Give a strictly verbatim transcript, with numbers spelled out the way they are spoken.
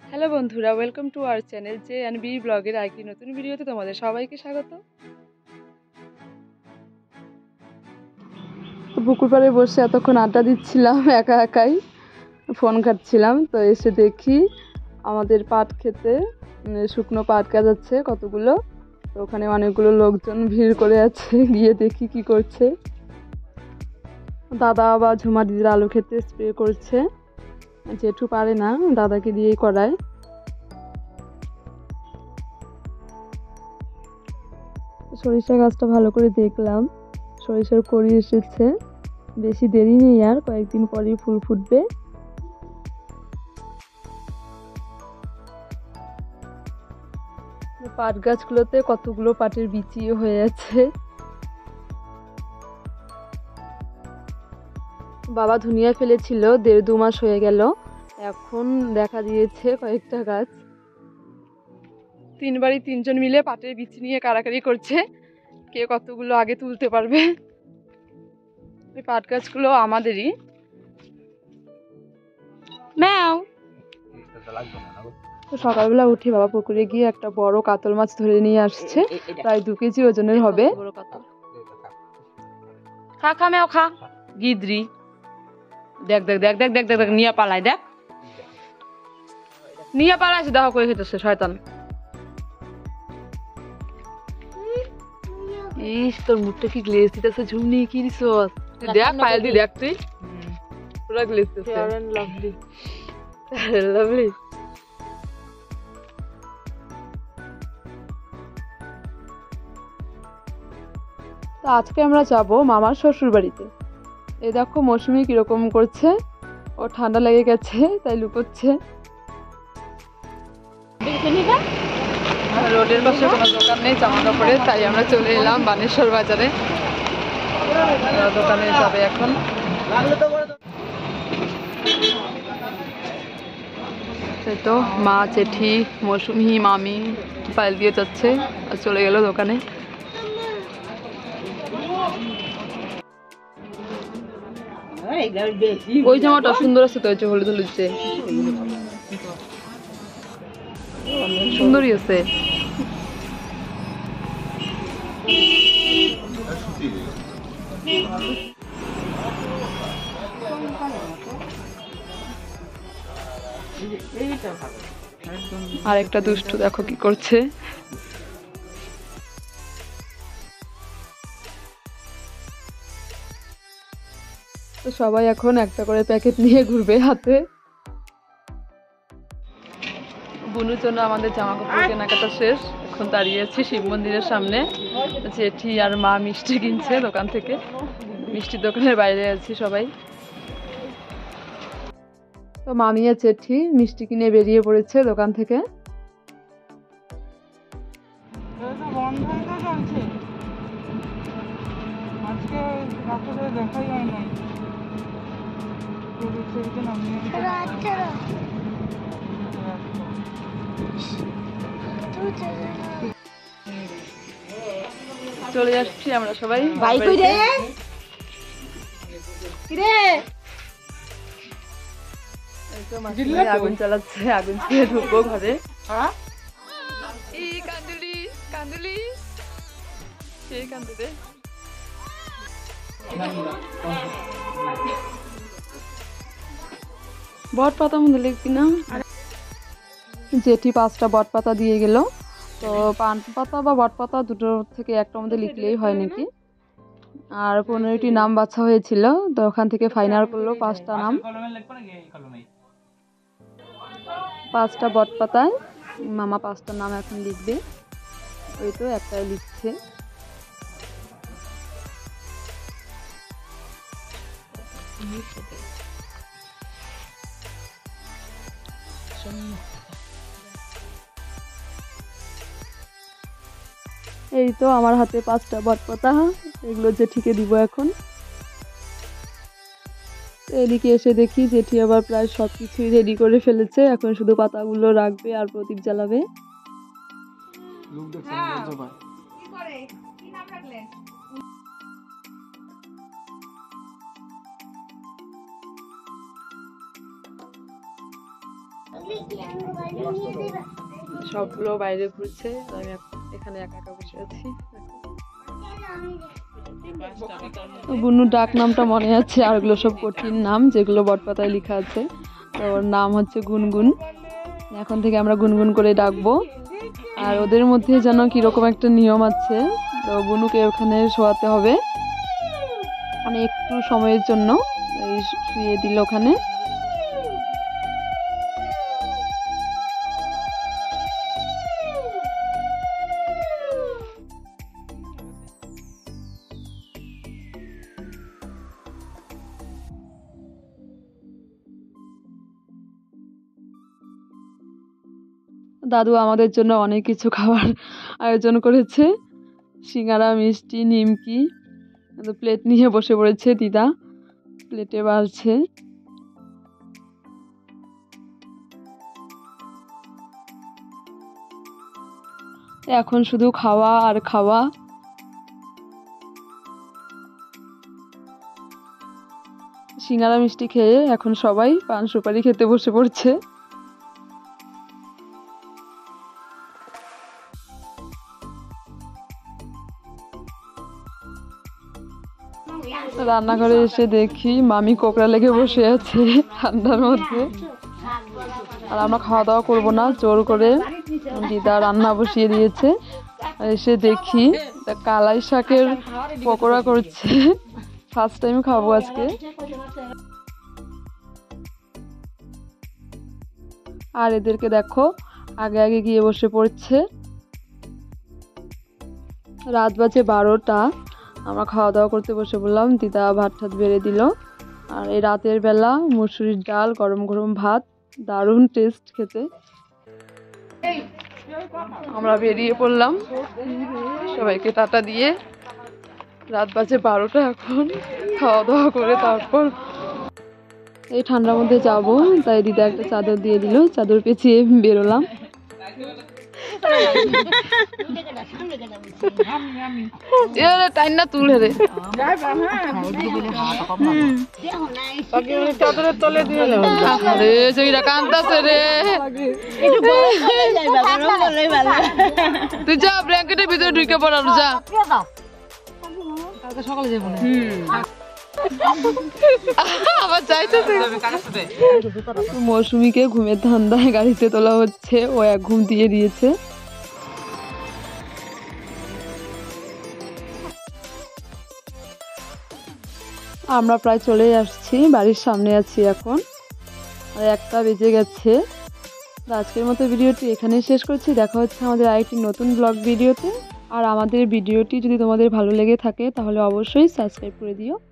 Hello বন্ধুরা, welcome to our channel J and B ব্লগের আরেকটি নতুন ভিডিওতে তোমাদের সবাইকে স্বাগত। পুকুর পাড়ে বসে এতক্ষণ আড্ডা দিচ্ছিলাম, একা একাই ফোন ঘাঁটছিলাম। তো এসে দেখি আমাদের পাট খেতে শুকনো পাট গাছ আছে কতগুলো, তো ওখানে অনেকগুলো লোকজন ভিড় করে আছে। গিয়ে দেখি কি করছে, দাদা বা ঝুমা দিদির আলু খেতে স্প্রে করছে। জেঠু পারে না, দাদাকে দিয়েই করায়। সরিষা গাছটা ভালো করে দেখলাম, সরিষার কড়ি এসেছে, বেশি দেরি নেই, আর কয়েকদিন পরেই ফুল ফুটবে। পাট গাছগুলোতে কতগুলো পাটের বিচিও হয়ে আছে। বাবা ধুনিয়া ফেলেছিল, দেড় দু মাস হয়ে গেল, এখন দেখা দিয়েছে কয়েকটা গাছ। তিনবারই তিনজন মিলে পাটের বিচি নিয়ে কাড়াকাড়ি করছে, কে কতগুলো আগে তুলতে পারবে। এই পাট গাছগুলো আমাদেরই। ম্যাও। সকালবেলা উঠে বাবা পুকুরে গিয়ে একটা বড় কাতল মাছ ধরে নিয়ে আসছে, প্রায় দু কেজি ওজনের হবে। খা খা ম্যাও খা। গিদ্রি দেখ দেখ দেখ দেখ দেখ দেখ দেখ নিয়ে পালায়, দেখ নিয়ে পালাইছে, দেখো করে খেতেছে শয়তান। ইস, তোর মুখটা কি গ্লেজ দিতেছে ঝুমনি, কি দিছ দেখ, পায়েল দি দেখ, তুই পুরো গ্লেজ দিতেছে। Fair and lovely, fair and lovely. তো আজকে আমরা যাব মামার শ্বশুর বাড়িতে। এই দেখো মৌসুমি কিরকম করছে, ও ঠান্ডা লেগে গেছে তাই লুকোচ্ছে। রোডের পাশে কোনো দোকান নেই জামা কাপড়ের, তাই আমরা চলে এলাম বানেশ্বর বাজারে। দোকানে যাবে এখন। তো মা, জেঠি, মৌসুমি, মামি পায়েল দিয়ে যাচ্ছে আর চলে গেল দোকানে। ওই জামাটা সুন্দর আছে তো, হলুদ হলুদ যে সুন্দরই আছে। আর একটা দুষ্টু দেখো কি করছে। তো সবাই এখন একটা করে প্যাকেট নিয়ে ঘুরবে হাতে। বুনুর জন্য আমাদের জামা কাপড় কেনাকাটা শেষ, এখন দাঁড়িয়ে আছি শিব মন্দিরের সামনে। জেঠি আর মা মিষ্টি কিনছে দোকান থেকে, মিষ্টির দোকানের বাইরে আছি সবাই। তো মামি আর জেঠি মিষ্টি কিনে বেরিয়ে পড়েছে দোকান থেকে। চলে আসছি আমরা সবাই। আগুন চালাচ্ছে, আগুন ছেড়ে ঢুকবো ঘরে। কান্দুলি কান্দুলি সেই কান্দুলে বট পাতা মধ্যে লিখবি না। জেঠি পাঁচটা বট পাতা দিয়ে গেল, তো পান পাতা বা বট পাতা দুটোর থেকে একটা মধ্যে লিখলেই হয় নাকি। আর পনেরোটি নাম বাছা হয়েছিল, তো ওখান থেকে ফাইনাল করলো পাঁচটা নাম। পাঁচটা বট পাতায় মামা পাঁচটার নাম এখন লিখবে। ওই তো একটাই লিখছে। এই তো আমার হাতে পাঁচটা বটপাতা, এগুলো জেঠিকে দিব এখন। এদিকে এসে দেখি জেঠি আবার প্রায় সব কিছুই রেডি করে ফেলেছে, এখন শুধু পাতাগুলো রাখবে আর প্রদীপ জ্বালাবে। সবগুলো বাইরে ঘুরছে, আমি এখানে একা একা বসে আছি। বুনুর ডাক নামটা মনে আছে, আর ওগুলো সব কঠিন নাম যেগুলো বটপাতায় লেখা আছে। তো ওর নাম হচ্ছে গুনগুন। এখন থেকে আমরা গুনগুন করে ডাকবো। আর ওদের মধ্যে যেন কিরকম একটা নিয়ম আছে, তো বুনুকে ওখানে শোয়াতে হবে মানে একটু সময়ের জন্য, এই শুয়ে দিল ওখানে। দাদু আমাদের জন্য অনেক কিছু খাবার আয়োজন করেছে, সিঙ্গারা, মিষ্টি, নিমকি। প্লেট নিয়ে বসে পড়েছে দিদা, প্লেটে বাড়ছে। এখন শুধু খাওয়া আর খাওয়া। সিঙ্গারা মিষ্টি খেয়ে এখন সবাই পান সুপারি খেতে বসে পড়ছে। রান্নাঘরে এসে দেখি মামি কোকড়া লেগে বসে আছে ঠান্ডার মধ্যে। আর আমরা খাওয়া দাওয়া করবো না, জোর করে দিদা রান্না বসিয়ে দিয়েছে। এসে দেখি কালাই শাকের পকোড়া করছে, ফার্স্ট টাইম খাবো আজকে। আর এদেরকে দেখো আগে আগে গিয়ে বসে পড়ছে। রাত বাজে বারোটা, আমরা খাওয়া দাওয়া করতে বসে বললাম, দিদা ভাত ঠাত বেড়ে দিল। আর এই রাতের বেলা মুসুরির ডাল, গরম গরম ভাত, দারুণ টেস্ট খেতে। আমরা বেরিয়ে পড়লাম সবাইকে টাটা দিয়ে। রাত বাজে বারোটা, এখন খাওয়া দাওয়া করে তারপর এই ঠান্ডার মধ্যে যাব, তাই দিদা একটা চাদর দিয়ে দিল, চাদর পেঁচিয়ে বেরোলাম। তুলে রে কান্দাছে রে, তুই যা ব্ল্যাঙ্কেটের ভিতরে ঢুকে পড়ানো যা। সকালে যাবো আবার চাইতেছে। মৌসুমীকে ঘুমের ধান্দায় গাড়িতে তোলা হচ্ছে, ও এক ঘুম দিয়ে দিয়েছে। আমরা প্রায় চলে আসছি, বাড়ির সামনে আছি এখন, আর একটা বেজে গেছে। আজকের মতো ভিডিওটি এখানেই শেষ করছি। দেখা হচ্ছে আমাদের আরেকটি নতুন ব্লগ ভিডিওতে। আর আমাদের ভিডিওটি যদি তোমাদের ভালো লেগে থাকে তাহলে অবশ্যই সাবস্ক্রাইব করে দিও।